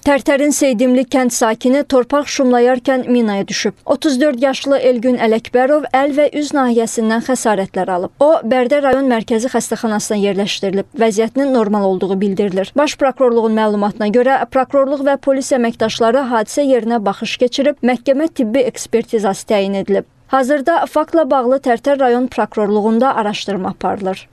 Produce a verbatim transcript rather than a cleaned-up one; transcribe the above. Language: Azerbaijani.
Tərtərin Seydimli kənd sakini torpaq şumlayarkən minaya düşüb. otuz dörd yaşlı Elgün Ələkbərov əl və üz nahiyəsindən xəsarətlər alıb. O, Bərdə rayon mərkəzi xəstəxanasına yerləşdirilib. Vəziyyətinin normal olduğu bildirilir. Baş prokurorluğun məlumatına görə, prokurorluq və polis əməkdaşları hadisə yerinə baxış keçirib, məhkəmə tibbi ekspertizası təyin edilib. Hazırda faktla bağlı Tərtər rayon prokurorluğunda araşdırma aparılır.